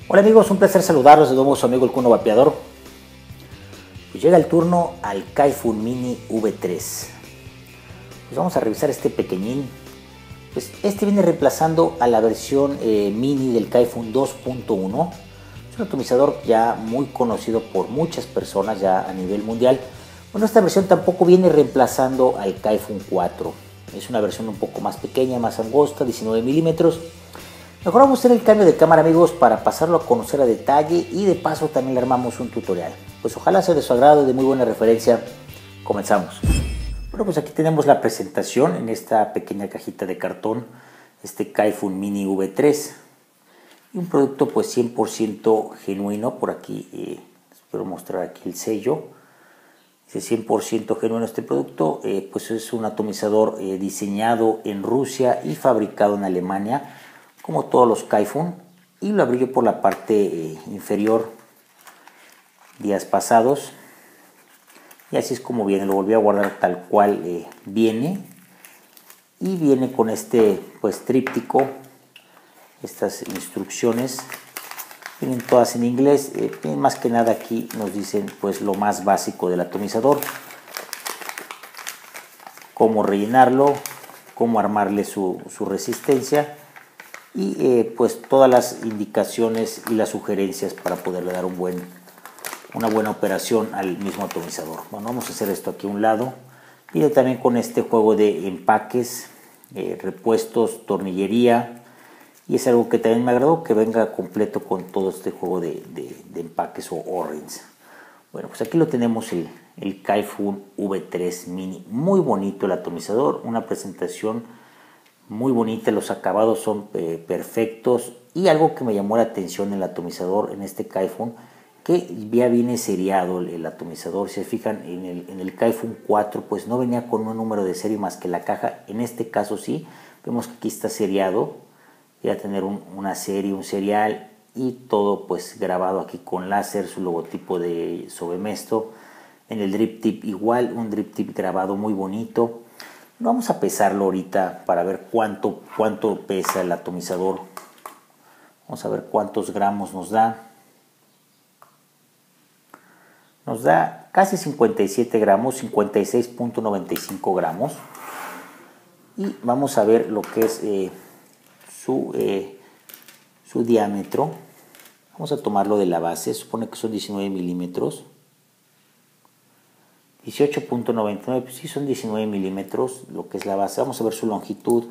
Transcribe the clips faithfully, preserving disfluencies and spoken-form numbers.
Hola amigos, un placer saludarlos de nuevo su amigo el Cuno Vapeador. Pues llega el turno al Kaifun Mini V tres. Pues vamos a revisar este pequeñín. Pues este viene reemplazando a la versión eh, mini del Kaifun dos punto uno. Es un atomizador ya muy conocido por muchas personas ya a nivel mundial. Bueno, esta versión tampoco viene reemplazando al Kaifun cuatro. Es una versión un poco más pequeña, más angosta, diecinueve milímetros. Mejor vamos a hacer el cambio de cámara, amigos, para pasarlo a conocer a detalle y de paso también le armamos un tutorial. Pues ojalá sea de su agrado, de muy buena referencia. Comenzamos. Bueno, pues aquí tenemos la presentación en esta pequeña cajita de cartón, este Kaifun Mini V tres. Y un producto pues cien por ciento genuino. Por aquí, eh, espero mostrar aquí el sello. Dice cien por ciento genuino este producto. Eh, pues es un atomizador eh, diseñado en Rusia y fabricado en Alemania, como todos los Kaifun, y lo abrí yo por la parte eh, inferior días pasados, y así es como viene. Lo volví a guardar tal cual eh, viene, y viene con este pues tríptico. Estas instrucciones vienen todas en inglés. Eh, más que nada aquí nos dicen pues lo más básico del atomizador, cómo rellenarlo, cómo armarle su, su resistencia, y eh, pues todas las indicaciones y las sugerencias para poderle dar un buen, una buena operación al mismo atomizador. Bueno, vamos a hacer esto aquí a un lado. Viene también con este juego de empaques, eh, repuestos, tornillería, y es algo que también me agradó, que venga completo con todo este juego de, de, de empaques o O-rings. Bueno, pues aquí lo tenemos, el, el Kaifun V tres Mini. Muy bonito el atomizador, una presentación muy bonita, los acabados son eh, perfectos, y algo que me llamó la atención en el atomizador en este Kaifun, que ya viene seriado el, el atomizador. Si se fijan, en el, en el Kaifun cuatro pues no venía con un número de serie más que la caja. En este caso sí, vemos que aquí está seriado, ya tener un, una serie, un serial, y todo pues grabado aquí con láser, su logotipo de Sobemesto. En el drip tip igual, un drip tip grabado muy bonito. Vamos a pesarlo ahorita para ver cuánto, cuánto pesa el atomizador. Vamos a ver cuántos gramos nos da. Nos da casi cincuenta y siete gramos, cincuenta y seis punto noventa y cinco gramos. Y vamos a ver lo que es eh, su, eh, su diámetro. Vamos a tomarlo de la base, supone que son diecinueve milímetros. dieciocho punto noventa y nueve, pues sí son diecinueve milímetros lo que es la base. Vamos a ver su longitud.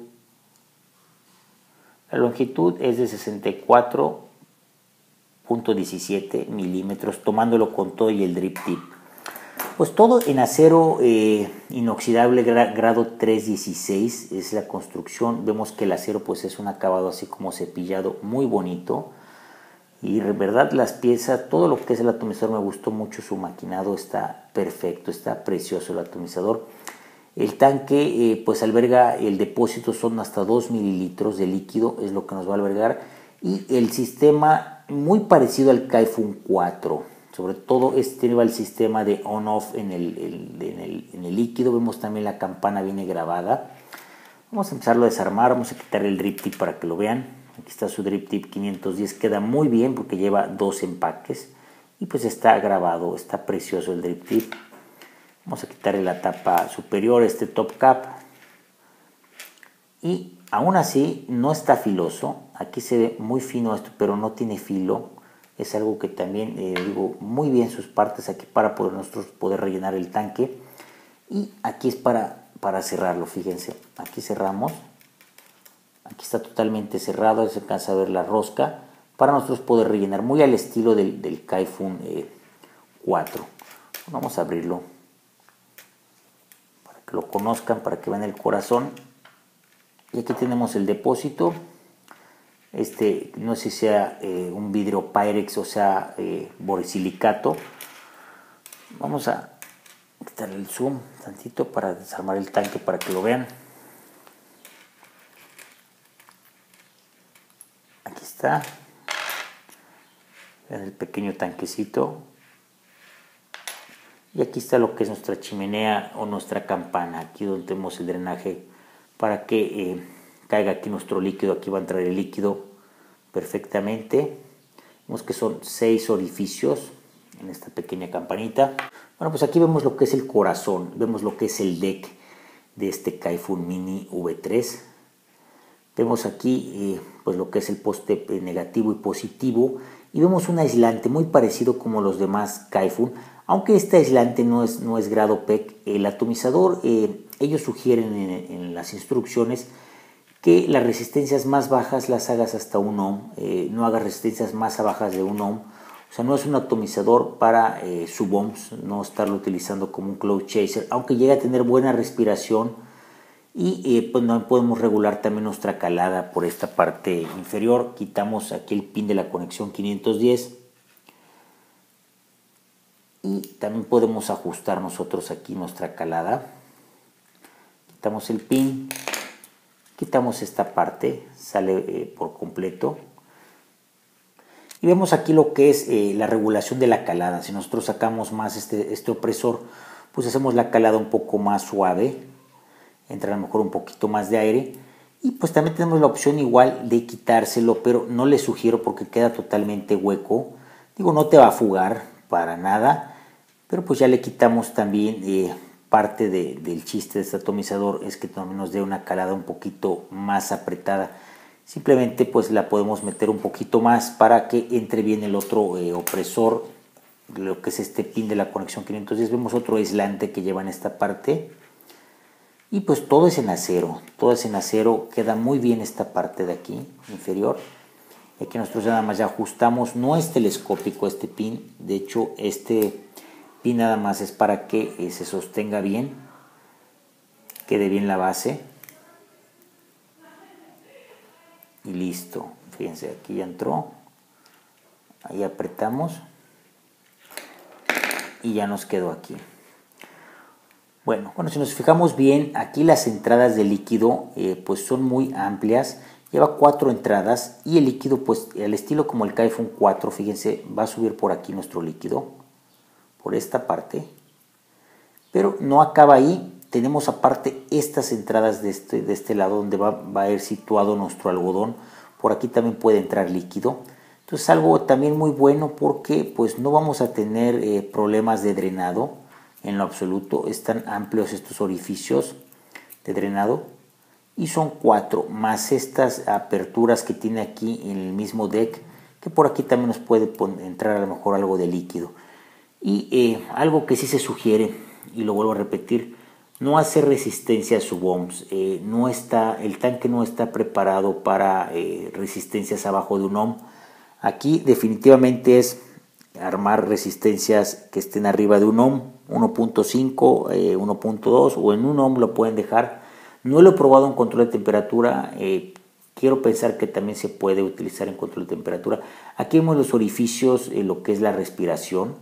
La longitud es de sesenta y cuatro punto diecisiete milímetros, tomándolo con todo y el drip tip. Pues todo en acero eh, inoxidable grado tres dieciséis es la construcción. Vemos que el acero pues es un acabado así como cepillado, muy bonito. Y de verdad las piezas, todo lo que es el atomizador me gustó mucho, su maquinado está perfecto, está precioso el atomizador. El tanque eh, pues alberga, el depósito son hasta dos mililitros de líquido, es lo que nos va a albergar. Y el sistema muy parecido al Kaifun cuatro, sobre todo este lleva el sistema de on-off en el, el, en, el, en el líquido. Vemos también la campana viene grabada. Vamos a empezarlo a desarmar, vamos a quitar el drip tip para que lo vean. Aquí está su drip tip quinientos diez, queda muy bien porque lleva dos empaques y pues está grabado, está precioso el drip tip. Vamos a quitarle la tapa superior, este top cap, y aún así no está filoso. Aquí se ve muy fino esto, pero no tiene filo. Es algo que también eh, digo muy bien sus partes aquí para poder nosotros poder rellenar el tanque. Y aquí es para, para cerrarlo, fíjense, aquí cerramos. Aquí está totalmente cerrado, se alcanza a ver la rosca para nosotros poder rellenar, muy al estilo del, del Kaifun eh, cuatro. Vamos a abrirlo para que lo conozcan, para que vean el corazón. Y aquí tenemos el depósito. Este no sé si sea eh, un vidrio Pyrex o sea eh, borosilicato. Vamos a quitarle el zoom tantito para desarmar el tanque para que lo vean. Aquí está, vean el pequeño tanquecito, y aquí está lo que es nuestra chimenea o nuestra campana, aquí donde tenemos el drenaje para que eh, caiga aquí nuestro líquido. Aquí va a entrar el líquido perfectamente, Vemos que son seis orificios en esta pequeña campanita. Bueno, pues aquí vemos lo que es el corazón, vemos lo que es el deck de este Kaifun Mini V tres. Vemos aquí eh, pues lo que es el poste negativo y positivo, y vemos un aislante muy parecido como los demás Kaifun, aunque este aislante no es, no es grado P E C. El atomizador, eh, ellos sugieren en, en las instrucciones que las resistencias más bajas las hagas hasta un ohm, eh, no hagas resistencias más bajas de un ohm. O sea, no es un atomizador para eh, sub-ohms, no estarlo utilizando como un cloud chaser, aunque llega a tener buena respiración. Y eh, pues no podemos regular también nuestra calada por esta parte inferior. Quitamos aquí el pin de la conexión quinientos diez. Y también podemos ajustar nosotros aquí nuestra calada. Quitamos el pin. Quitamos esta parte, sale eh, por completo. Y vemos aquí lo que es eh, la regulación de la calada. Si nosotros sacamos más este, este opresor, pues hacemos la calada un poco más suave. Entra a lo mejor un poquito más de aire. Y pues también tenemos la opción igual de quitárselo, pero no le sugiero porque queda totalmente hueco. Digo, no te va a fugar para nada, pero pues ya le quitamos también eh, parte de, del chiste de este atomizador, es que también nos dé una calada un poquito más apretada. Simplemente pues la podemos meter un poquito más para que entre bien el otro eh, opresor, lo que es este pin de la conexión quinientos diez. Vemos otro aislante que lleva en esta parte. Y pues todo es en acero, todo es en acero, queda muy bien esta parte de aquí, inferior. Aquí nosotros nada más ya ajustamos, no es telescópico este pin, de hecho este pin nada más es para que eh, se sostenga bien, quede bien la base. Y listo, fíjense, aquí ya entró, ahí apretamos y ya nos quedó aquí. Bueno, bueno, si nos fijamos bien, aquí las entradas de líquido eh, pues son muy amplias, lleva cuatro entradas y el líquido pues al estilo como el Kaifun cuatro, fíjense, va a subir por aquí nuestro líquido, por esta parte, pero no acaba ahí, tenemos aparte estas entradas de este, de este lado donde va, va a ir situado nuestro algodón, por aquí también puede entrar líquido. Entonces algo también muy bueno porque pues no vamos a tener eh, problemas de drenado. En lo absoluto, están amplios estos orificios de drenado y son cuatro, más estas aperturas que tiene aquí en el mismo deck, que por aquí también nos puede entrar a lo mejor algo de líquido. Y eh, algo que sí se sugiere, y lo vuelvo a repetir, no hacer resistencia a sub-ohms, eh, no está, el tanque no está preparado para eh, resistencias abajo de un ohm. Aquí definitivamente es armar resistencias que estén arriba de un ohm, uno punto cinco, eh, uno punto dos o en un ohm lo pueden dejar. No lo he probado en control de temperatura, eh, quiero pensar que también se puede utilizar en control de temperatura. Aquí vemos los orificios, eh, lo que es la respiración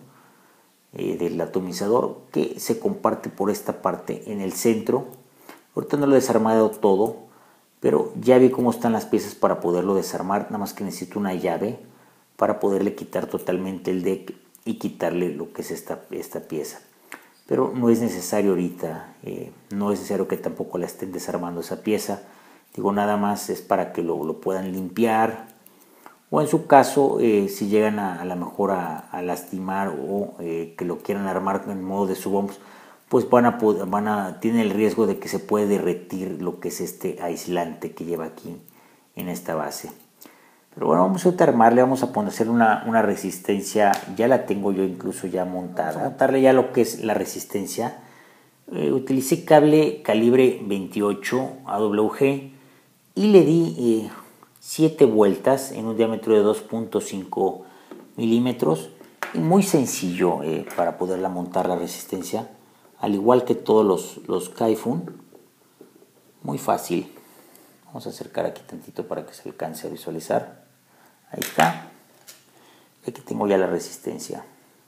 eh, del atomizador, que se comparte por esta parte en el centro. Ahorita no lo he desarmado todo, pero ya vi cómo están las piezas para poderlo desarmar, nada más que necesito una llave para poderle quitar totalmente el deck y quitarle lo que es esta, esta pieza. Pero no es necesario ahorita, eh, no es necesario que tampoco la estén desarmando esa pieza. Digo, nada más es para que lo, lo puedan limpiar. O en su caso, eh, si llegan a, a lo mejor a, a lastimar o eh, que lo quieran armar en modo de sub-ohms, pues van a, van a, tienen el riesgo de que se puede derretir lo que es este aislante que lleva aquí en esta base. Pero bueno, vamos a armarle, vamos a poner una, una resistencia, ya la tengo yo incluso ya montada. Vamos a montarle ya lo que es la resistencia. Eh, utilicé cable calibre veintiocho A W G y le di eh, siete vueltas en un diámetro de dos punto cinco milímetros. Y muy sencillo eh, para poderla montar la resistencia, al igual que todos los, los Kaifun, muy fácil. Vamos a acercar aquí tantito para que se alcance a visualizar. Ahí está. Aquí tengo ya la resistencia.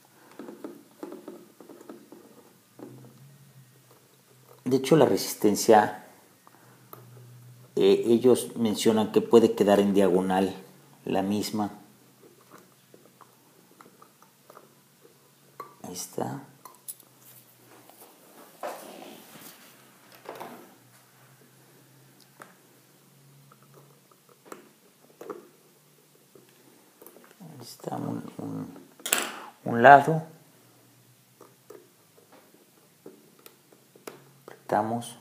De hecho, la resistencia, eh, ellos mencionan que puede quedar en diagonal la misma. Ahí está. está un, un, un lado, apretamos,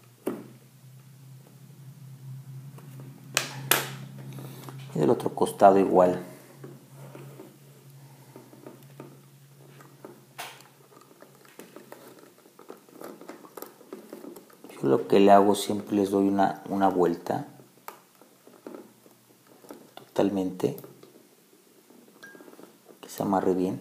y del otro costado igual. Yo lo que le hago, siempre les doy una, una vuelta totalmente, que se amarre bien.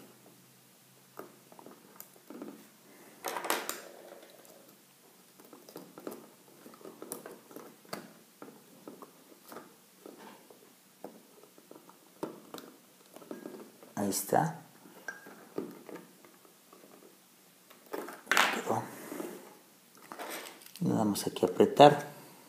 Ahí está. Quedó. Nada más aquí apretar.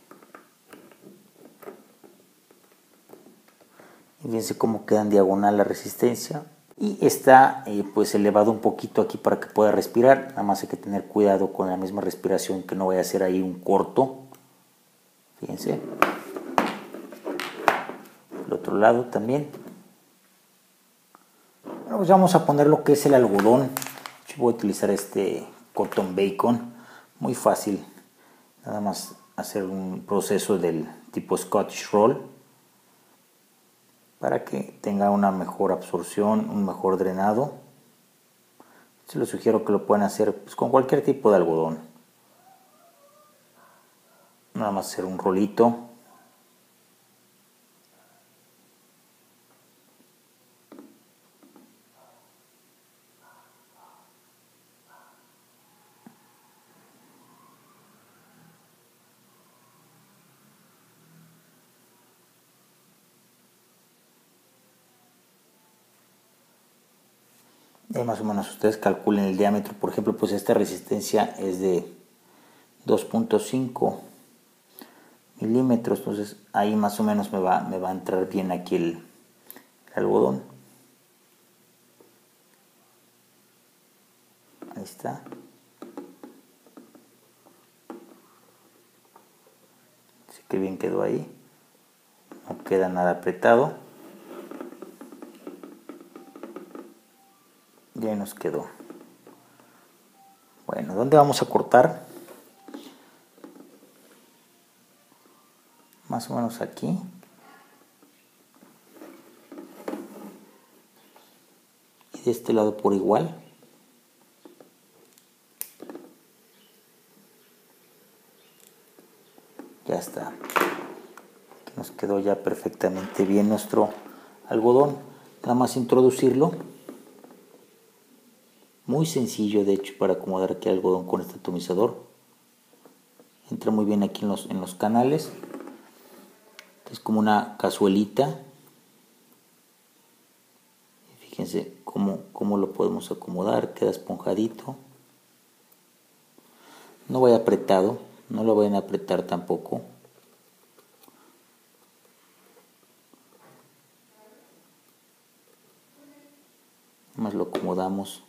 Y fíjense cómo queda en diagonal la resistencia. Y está eh, pues elevado un poquito aquí para que pueda respirar. Nada más hay que tener cuidado con la misma respiración, que no vaya a ser ahí un corto. Fíjense. El otro lado también. Bueno, pues vamos a poner lo que es el algodón. Yo voy a utilizar este cotton bacon. Muy fácil. Nada más hacer un proceso del tipo Scottish Roll para que tenga una mejor absorción, un mejor drenado. Se les sugiero que lo puedan hacer pues, con cualquier tipo de algodón. Nada más hacer un rolito. Y más o menos ustedes calculen el diámetro. Por ejemplo, pues esta resistencia es de dos punto cinco milímetros, entonces ahí más o menos me va, me va a entrar bien aquí el, el algodón. Ahí está. Así que bien quedó ahí. No queda nada apretado. Ya nos quedó. Bueno, ¿dónde vamos a cortar? Más o menos aquí. Y de este lado por igual. Ya está. Aquí nos quedó ya perfectamente bien nuestro algodón. Nada más introducirlo. Muy sencillo, de hecho, para acomodar aquí el algodón con este atomizador. Entra muy bien aquí en los, en los canales. Es como una cazuelita. Fíjense cómo, cómo lo podemos acomodar. Queda esponjadito. No vaya apretado. No lo vayan a apretar tampoco. Más lo acomodamos.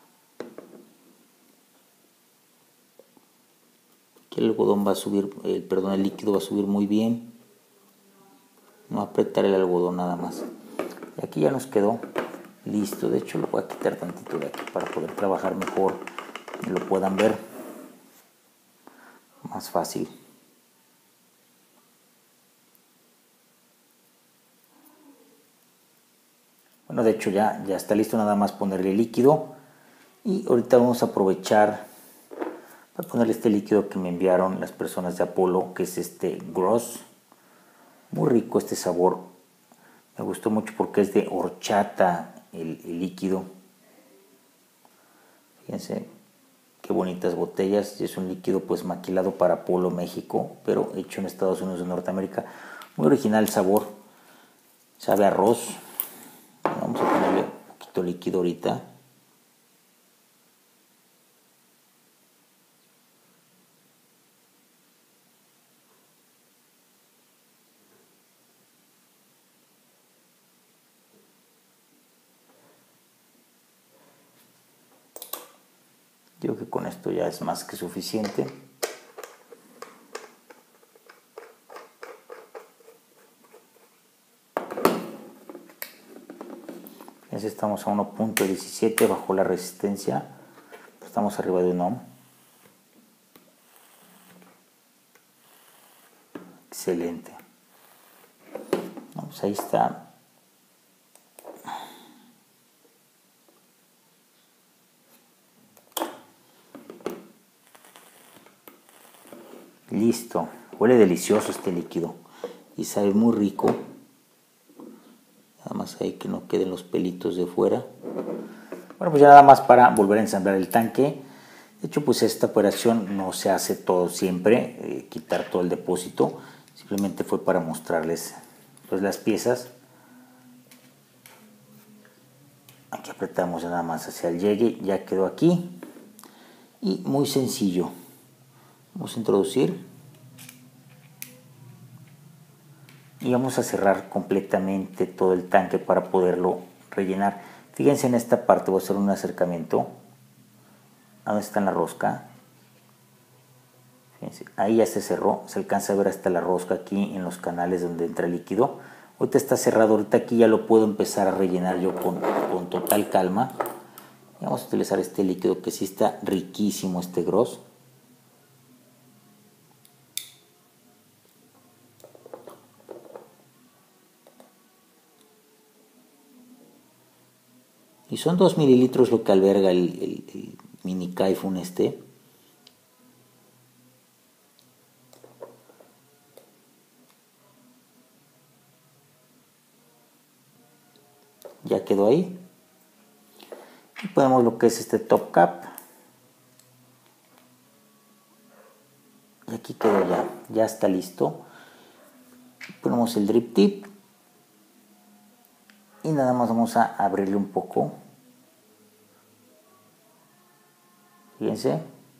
Aquí el algodón va a subir, el, perdón, el líquido va a subir muy bien. No apretar el algodón nada más. Y aquí ya nos quedó listo. De hecho lo voy a quitar tantito de aquí para poder trabajar mejor y lo puedan ver más fácil. Bueno, de hecho ya, ya está listo, nada más ponerle líquido. Y ahorita vamos a aprovechar para ponerle este líquido que me enviaron las personas de Apolo, que es este Gross. Muy rico este sabor. Me gustó mucho porque es de horchata el, el líquido. Fíjense qué bonitas botellas. Es un líquido pues maquilado para Apolo México, pero hecho en Estados Unidos de Norteamérica. Muy original el sabor. Sabe a arroz. Vamos a ponerle un poquito líquido ahorita. Digo que con esto ya es más que suficiente. Fíjense, estamos a uno punto diecisiete bajo la resistencia. Estamos arriba de un ohm. Excelente. Pues ahí está. Listo. Huele delicioso este líquido y sabe muy rico. Nada más hay que no queden los pelitos de fuera. Bueno, pues ya nada más para volver a ensamblar el tanque. De hecho, pues esta operación no se hace todo siempre, eh, quitar todo el depósito. Simplemente fue para mostrarles pues las piezas. Aquí apretamos nada más hacia el llegue, ya quedó aquí. Y muy sencillo. Vamos a introducir. Y vamos a cerrar completamente todo el tanque para poderlo rellenar. Fíjense en esta parte, voy a hacer un acercamiento. ¿A dónde está la rosca? Fíjense, ahí ya se cerró, se alcanza a ver hasta la rosca aquí en los canales donde entra el líquido. Ahorita está cerrado, ahorita aquí ya lo puedo empezar a rellenar yo con, con total calma. Y vamos a utilizar este líquido que sí está riquísimo, este Gross. Y son dos mililitros lo que alberga el, el, el mini Kaifun este. Ya quedó ahí. Y ponemos lo que es este top cap. Y aquí quedó ya. Ya está listo. Ponemos el drip tip. Y nada más vamos a abrirle un poco. Fíjense.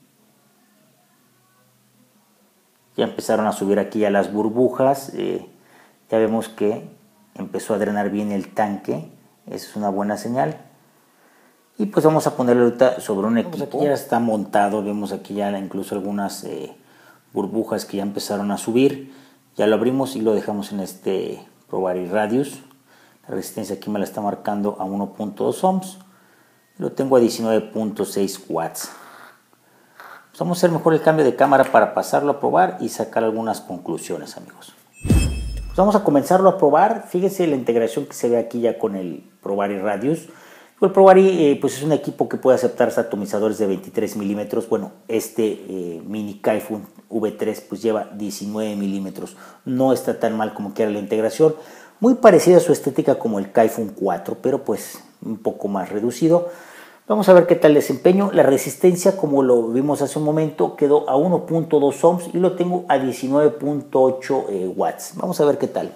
Ya empezaron a subir aquí ya las burbujas. Eh, ya vemos que empezó a drenar bien el tanque. Esa es una buena señal. Y pues vamos a ponerlo ahorita sobre un equipo. Pues aquí ya está montado. Vemos aquí ya incluso algunas eh, burbujas que ya empezaron a subir. Ya lo abrimos y lo dejamos en este ProVaris Radius. La resistencia aquí me la está marcando a uno punto dos ohms. Lo tengo a diecinueve punto seis watts. Pues vamos a hacer mejor el cambio de cámara para pasarlo a probar y sacar algunas conclusiones, amigos. Pues vamos a comenzarlo a probar. Fíjense la integración que se ve aquí ya con el ProVaris Radius. El ProVaris eh, pues es un equipo que puede aceptar atomizadores de veintitrés milímetros. Bueno, este eh, mini Kaifun V tres pues lleva diecinueve milímetros. No está tan mal como quiera la integración. Muy parecida a su estética como el Kaifun cuatro, pero pues un poco más reducido. Vamos a ver qué tal el desempeño. La resistencia, como lo vimos hace un momento, quedó a uno punto dos ohms y lo tengo a diecinueve punto ocho eh, watts. Vamos a ver qué tal.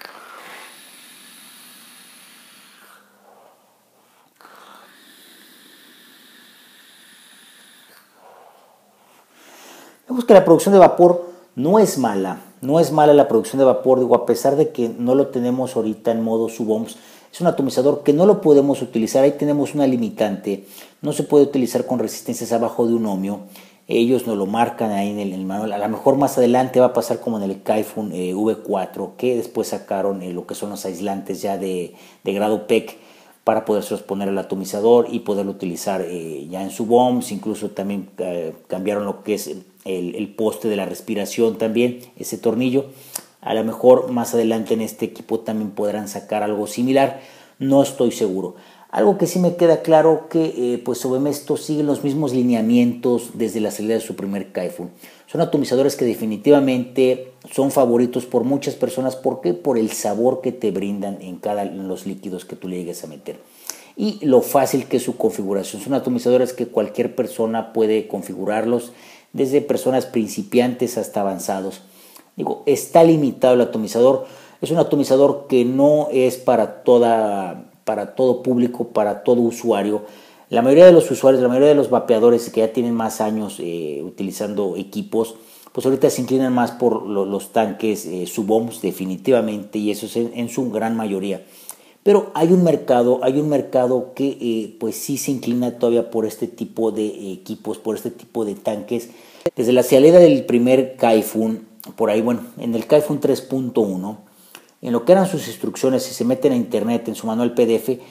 Vemos que la producción de vapor no es mala. No es mala la producción de vapor, digo, a pesar de que no lo tenemos ahorita en modo sub-ohms. Es un atomizador que no lo podemos utilizar. Ahí tenemos una limitante. No se puede utilizar con resistencias abajo de un ohmio. Ellos nos lo marcan ahí en el, en el manual. A lo mejor más adelante va a pasar como en el Kaifun eh, V cuatro, que después sacaron eh, lo que son los aislantes ya de, de grado P E C para poderse poner al atomizador y poderlo utilizar eh, ya en sub-ohms. Incluso también eh, cambiaron lo que es el, el poste de la respiración también, ese tornillo. A lo mejor más adelante en este equipo también podrán sacar algo similar, no estoy seguro. Algo que sí me queda claro que eh, pues Obemesto sigue los mismos lineamientos desde la salida de su primer Kaifun. Son atomizadores que definitivamente son favoritos por muchas personas. ¿Por qué? Por el sabor que te brindan en cada en los líquidos que tú le llegues a meter. Y lo fácil que es su configuración. Son atomizadores que cualquier persona puede configurarlos, desde personas principiantes hasta avanzados. Digo, está limitado el atomizador. Es un atomizador que no es para, toda, para todo público, para todo usuario. La mayoría de los usuarios, la mayoría de los vapeadores que ya tienen más años eh, utilizando equipos, pues ahorita se inclinan más por lo, los tanques eh, sub-ohms definitivamente, y eso es en, en su gran mayoría. Pero hay un mercado, hay un mercado que eh, pues sí se inclina todavía por este tipo de eh, equipos, por este tipo de tanques. Desde la salida del primer Kaifun, por ahí, bueno, en el Kaifun tres punto uno, en lo que eran sus instrucciones, si se meten a internet, en su manual P D F,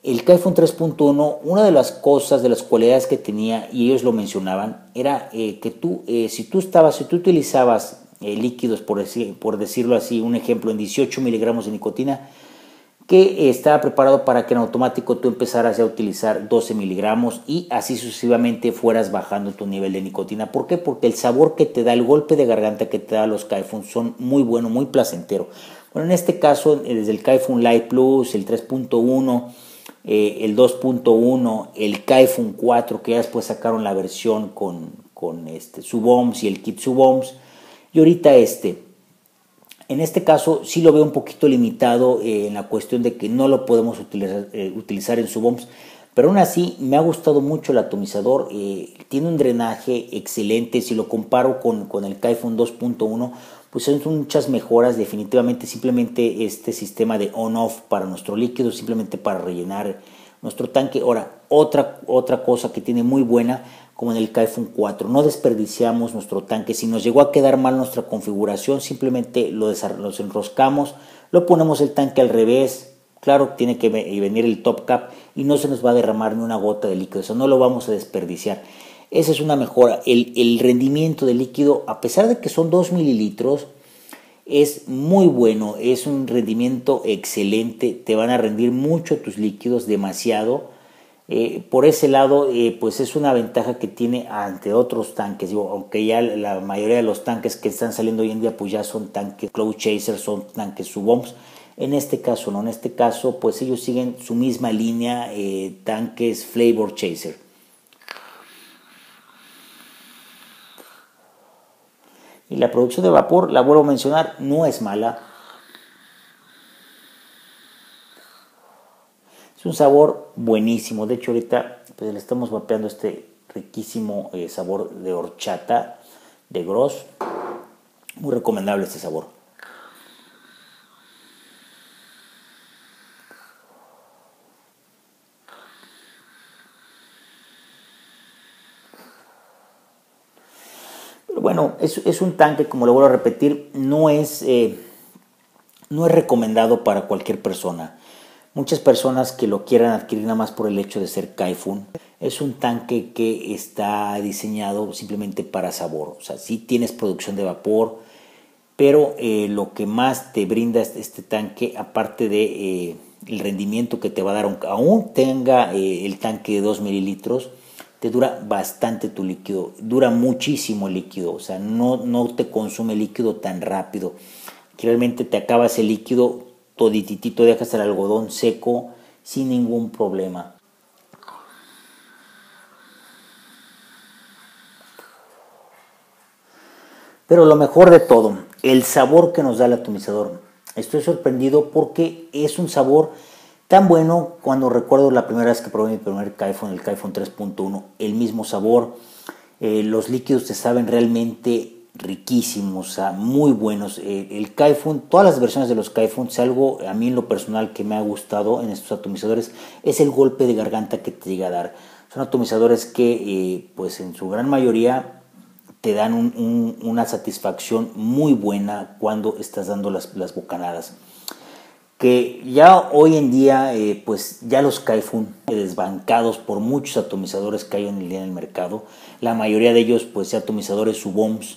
El Kaifun tres punto uno, una de las cosas, de las cualidades que tenía, y ellos lo mencionaban, era eh, que tú, eh, si tú estabas, si tú utilizabas eh, líquidos, por, decir, por decirlo así, un ejemplo, en dieciocho miligramos de nicotina, que estaba preparado para que en automático tú empezaras a utilizar doce miligramos y así sucesivamente fueras bajando tu nivel de nicotina. ¿Por qué? Porque el sabor que te da, el golpe de garganta que te da los Kaifun son muy buenos, muy placentero. Bueno, en este caso, desde el Kaifun Light Plus, el tres punto uno, eh, el dos punto uno, el Kaifun cuatro, que ya después sacaron la versión con, con este, Suboms y el kit Suboms, y ahorita este... En este caso sí lo veo un poquito limitado eh, en la cuestión de que no lo podemos utilizar, eh, utilizar en Suboms, pero aún así me ha gustado mucho el atomizador, eh, tiene un drenaje excelente. Si lo comparo con, con el Kaifun dos punto uno, pues son muchas mejoras definitivamente. Simplemente este sistema de on-off para nuestro líquido, simplemente para rellenar nuestro tanque. Ahora, otra, otra cosa que tiene muy buena, como en el Kaifun cuatro, no desperdiciamos nuestro tanque. Si nos llegó a quedar mal nuestra configuración, simplemente lo desenroscamos, lo ponemos el tanque al revés. Claro, tiene que venir el top cap y no se nos va a derramar ni una gota de líquido, eso no lo vamos a desperdiciar. Esa es una mejora. El, el rendimiento del líquido, a pesar de que son dos mililitros, es muy bueno, es un rendimiento excelente, te van a rendir mucho tus líquidos, demasiado. Eh, por ese lado, eh, pues es una ventaja que tiene ante otros tanques. Digo, aunque ya la mayoría de los tanques que están saliendo hoy en día pues ya son tanques Cloud Chaser, son tanques Suboms. En este caso no, en este caso pues ellos siguen su misma línea, eh, tanques Flavor Chaser. Y la producción de vapor, la vuelvo a mencionar, no es mala. Es un sabor buenísimo. De hecho ahorita pues le estamos vapeando este riquísimo eh, sabor de horchata de Gross. Muy recomendable este sabor. Pero bueno, es, es un tanque, como lo vuelvo a repetir, no es, eh, no es recomendado para cualquier persona. Muchas personas que lo quieran adquirir nada más por el hecho de ser Kaifun. Es un tanque que está diseñado simplemente para sabor. O sea, sí tienes producción de vapor, pero eh, lo que más te brinda este, este tanque, aparte de eh, el rendimiento que te va a dar, aunque aún tenga eh, el tanque de dos mililitros, te dura bastante tu líquido. Dura muchísimo el líquido. O sea, no, no te consume líquido tan rápido. Que realmente te acabas el líquido todititito, dejas el algodón seco sin ningún problema. Pero lo mejor de todo, el sabor que nos da el atomizador. Estoy sorprendido porque es un sabor tan bueno. Cuando recuerdo la primera vez que probé mi primer Kaifun, el Kaifun tres punto uno, el mismo sabor. Eh, los líquidos te saben realmente riquísimos, o sea, muy buenos. Eh, el Kaifun, todas las versiones de los Kaifun, si algo a mí en lo personal que me ha gustado en estos atomizadores es el golpe de garganta que te llega a dar. Son atomizadores que eh, pues en su gran mayoría te dan un, un, una satisfacción muy buena cuando estás dando las, las bocanadas. Que ya hoy en día eh, pues ya los Kaifun desbancados por muchos atomizadores que hay hoy en día en el mercado, la mayoría de ellos pues ya atomizadores Suboms.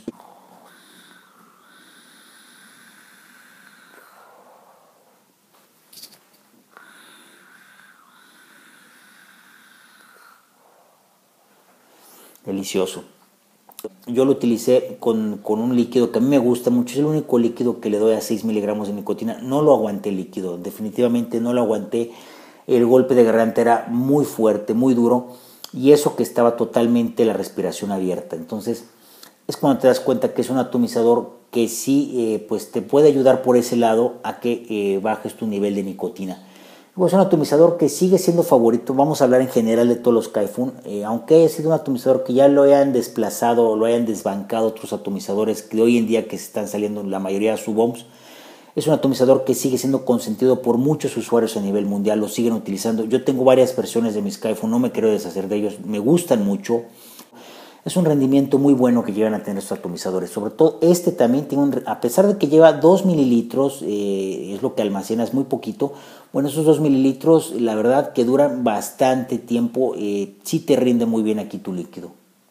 Delicioso. Yo lo utilicé con, con un líquido que a mí me gusta mucho, es el único líquido que le doy a seis miligramos de nicotina. No lo aguanté el líquido, definitivamente no lo aguanté. El golpe de garganta era muy fuerte, muy duro, y eso que estaba totalmente la respiración abierta. Entonces es cuando te das cuenta que es un atomizador que sí eh, pues te puede ayudar por ese lado a que eh, bajes tu nivel de nicotina. Es un atomizador que sigue siendo favorito. Vamos a hablar en general de todos los Kaifun, eh, aunque haya sido un atomizador que ya lo hayan desplazado o lo hayan desbancado otros atomizadores que hoy en día que están saliendo la mayoría de Suboms. Es un atomizador que sigue siendo consentido por muchos usuarios a nivel mundial, lo siguen utilizando. Yo tengo varias versiones de mis Kaifun, no me quiero deshacer de ellos, me gustan mucho. Es un rendimiento muy bueno que llegan a tener estos atomizadores. Sobre todo este también tiene un, a pesar de que lleva dos mililitros, eh, es lo que almacena, es muy poquito. Bueno, esos dos mililitros, la verdad que duran bastante tiempo. Eh, sí te rinde muy bien aquí tu líquido.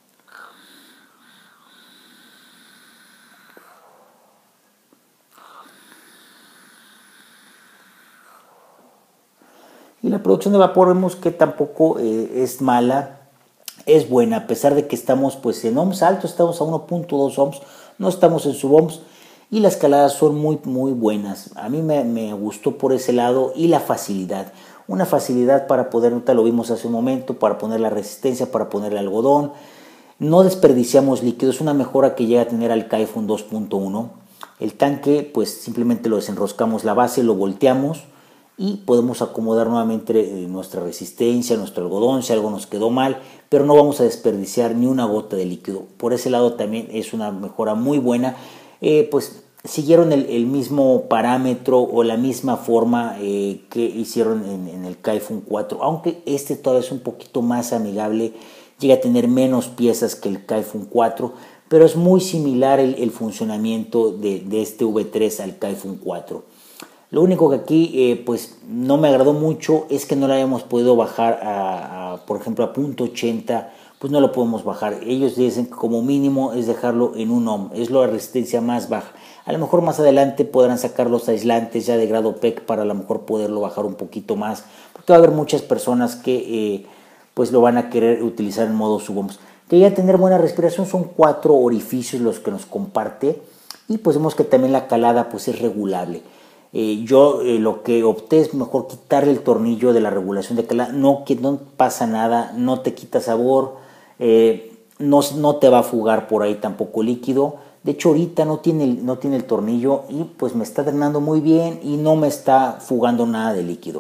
Y la producción de vapor vemos que tampoco eh, es mala. Es buena, a pesar de que estamos pues en ohms altos, estamos a uno punto dos ohms, no estamos en sub-ohms y las caladas son muy muy buenas. A mí me, me gustó por ese lado y la facilidad. Una facilidad para poder, ahorita lo vimos hace un momento, para poner la resistencia, para poner el algodón. No desperdiciamos líquido, es una mejora que llega a tener al Kaifun dos punto uno. El tanque pues simplemente lo desenroscamos la base, lo volteamos y podemos acomodar nuevamente nuestra resistencia, nuestro algodón, si algo nos quedó mal, pero no vamos a desperdiciar ni una gota de líquido. Por ese lado también es una mejora muy buena. Eh, pues siguieron el, el mismo parámetro o la misma forma eh, que hicieron en, en el Kaifun cuatro, aunque este todavía es un poquito más amigable, llega a tener menos piezas que el Kaifun cuatro, pero es muy similar el, el funcionamiento de, de este V tres al Kaifun cuatro. Lo único que aquí eh, pues no me agradó mucho es que no lo hayamos podido bajar a, a por ejemplo a punto ochenta, pues no lo podemos bajar. Ellos dicen que como mínimo es dejarlo en un ohm, es la resistencia más baja. A lo mejor más adelante podrán sacar los aislantes ya de grado P E C para a lo mejor poderlo bajar un poquito más, porque va a haber muchas personas que eh, pues lo van a querer utilizar en modo sub-ohms. Que ya tener buena respiración, son cuatro orificios los que nos comparte y pues vemos que también la calada pues es regulable. Eh, yo eh, lo que opté es mejor quitarle el tornillo de la regulación de calada, no, que no pasa nada, no te quita sabor, eh, no, no te va a fugar por ahí tampoco líquido. De hecho ahorita no tiene, no tiene el tornillo y pues me está drenando muy bien y no me está fugando nada de líquido.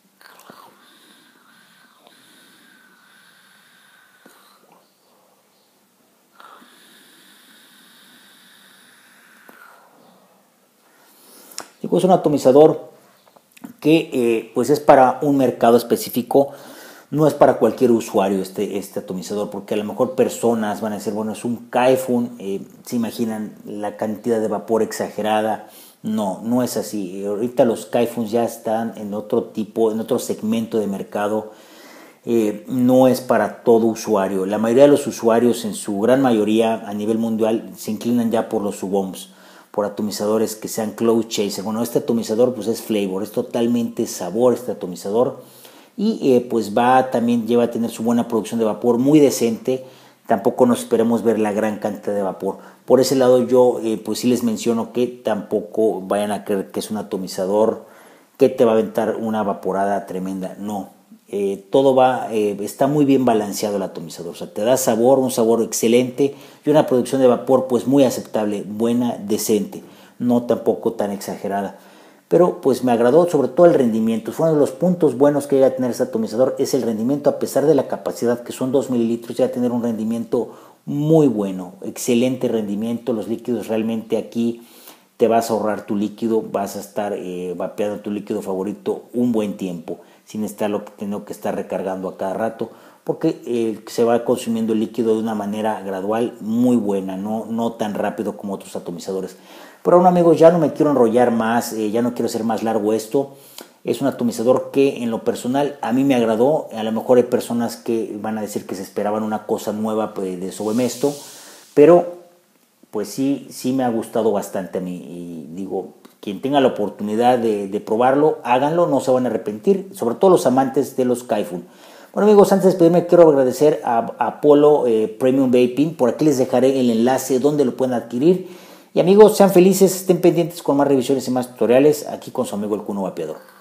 Es un atomizador que eh, pues es para un mercado específico, no es para cualquier usuario este, este atomizador, porque a lo mejor personas van a decir, bueno, es un Kaifun, eh, se imaginan la cantidad de vapor exagerada. No, no es así. Ahorita los Kaifuns ya están en otro tipo, en otro segmento de mercado. Eh, no es para todo usuario. La mayoría de los usuarios, en su gran mayoría a nivel mundial, se inclinan ya por los sub-ohms, por atomizadores que sean cloud chaser. Bueno, este atomizador pues es flavor, es totalmente sabor este atomizador y eh, pues va también lleva a tener su buena producción de vapor muy decente. Tampoco nos esperemos ver la gran cantidad de vapor. Por ese lado yo eh, pues sí les menciono que tampoco vayan a creer que es un atomizador que te va a aventar una vaporada tremenda. No, eh, todo va, eh, está muy bien balanceado el atomizador. O sea, te da sabor, un sabor excelente y una producción de vapor pues muy aceptable, buena, decente. No tampoco tan exagerada. Pero pues me agradó sobre todo el rendimiento. Fue uno de los puntos buenos que llega a tener este atomizador, es el rendimiento, a pesar de la capacidad que son dos mililitros, llega a tener un rendimiento muy bueno, excelente rendimiento. Los líquidos realmente aquí te vas a ahorrar tu líquido, vas a estar eh, vapeando tu líquido favorito un buen tiempo, sin estarlo teniendo que estar recargando a cada rato, porque eh, se va consumiendo el líquido de una manera gradual muy buena, no, no tan rápido como otros atomizadores. Pero bueno amigos, ya no me quiero enrollar más, eh, ya no quiero hacer más largo esto. Es un atomizador que en lo personal a mí me agradó. A lo mejor hay personas que van a decir que se esperaban una cosa nueva pues, de sobre esto, pero pues sí, sí me ha gustado bastante a mí. Y digo, quien tenga la oportunidad de, de probarlo, háganlo, no se van a arrepentir, sobre todo los amantes de los Kaifun. Bueno amigos, antes de despedirme quiero agradecer a, a Apollo eh, Premium Vaping. Por aquí les dejaré el enlace donde lo pueden adquirir. Y amigos, sean felices, estén pendientes con más revisiones y más tutoriales aquí con su amigo el Kuno Vapeador.